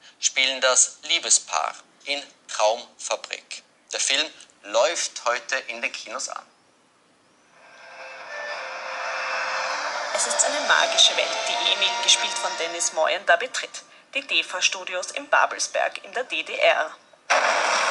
spielen das Liebespaar in Traumfabrik. Der Film läuft heute in den Kinos an. Es ist eine magische Welt, die Emil, gespielt von Dennis Moyen, da betritt. Die DEFA-Studios in Babelsberg in der DDR.